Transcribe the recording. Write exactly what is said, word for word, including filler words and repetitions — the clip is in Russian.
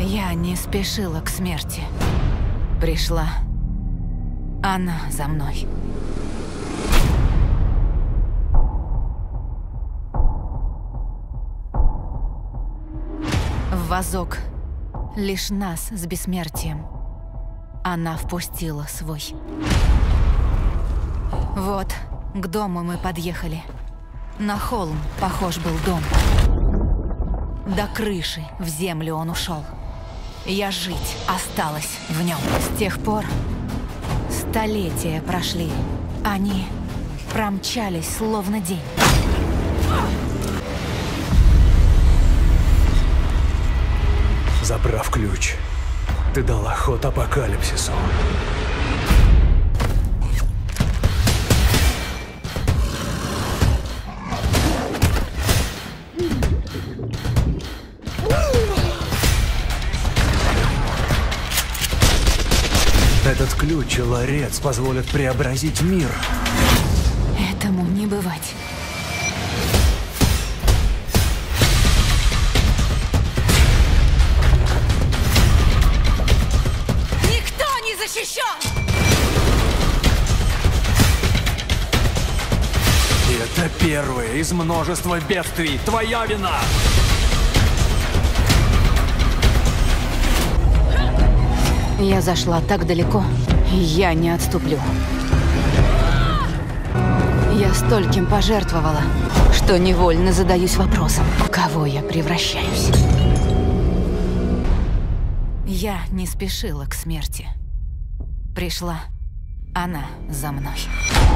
Я не спешила к смерти. Пришла она за мной. В вазок лишь нас с бессмертием она впустила свой. Вот, к дому мы подъехали. На холм похож был дом. До крыши в землю он ушел. Я жить осталась в нем. С тех пор столетия прошли. Они промчались словно день. Забрав ключ, ты дала ход апокалипсису. Этот ключ и ларец позволят преобразить мир. Этому не бывать. Никто не защищен! И это первое из множества бедствий. Твоя вина! Я зашла так далеко, и я не отступлю. Я стольким пожертвовала, что невольно задаюсь вопросом, в кого я превращаюсь. Я не спешила к смерти. Пришла она за мной.